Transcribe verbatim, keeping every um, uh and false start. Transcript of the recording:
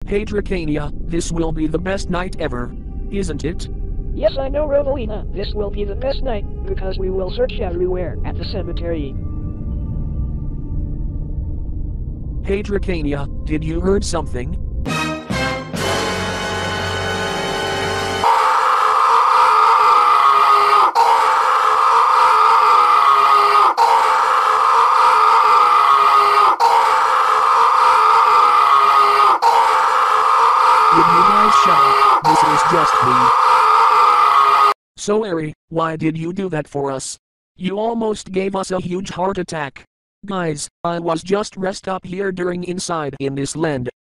Hey Dracania, this will be the best night ever. Isn't it? Yes, I know, Rovolina. This will be the best night, because we will search everywhere at the cemetery. Hey Dracania, did you heard something? Would you guys shut up? This is just me. So Eri, why did you do that for us? You almost gave us a huge heart attack. Guys, I was just rest up here during inside in this land,